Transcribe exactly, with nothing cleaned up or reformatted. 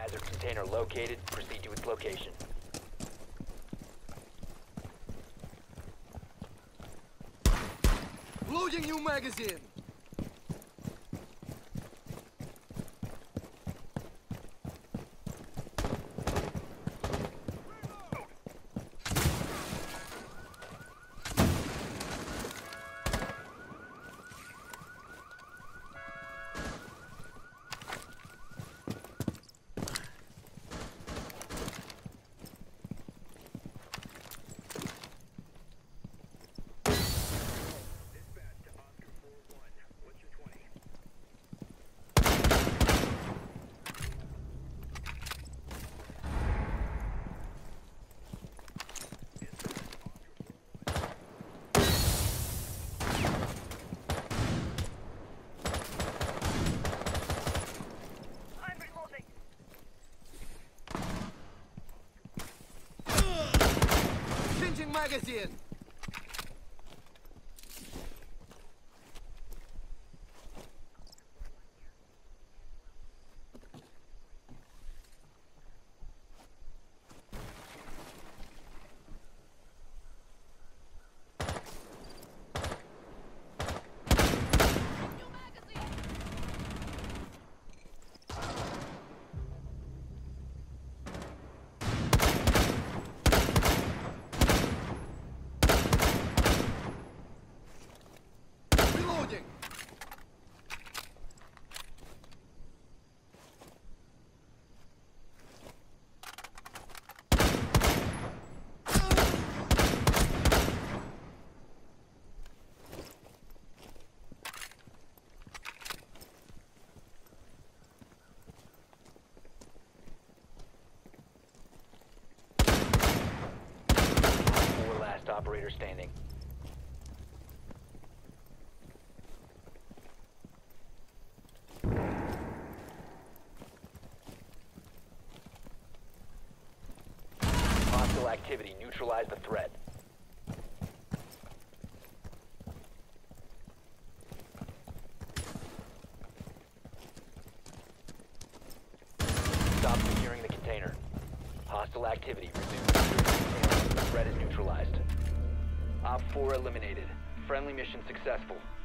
Biohazard container located. Proceed to its location. Loading new magazine! Magazine! Operator standing. Hostile activity. Neutralize the threat. Stop securing the container. Hostile activity. Resume securing the container. The threat is neutralized. Op four eliminated. Friendly mission successful.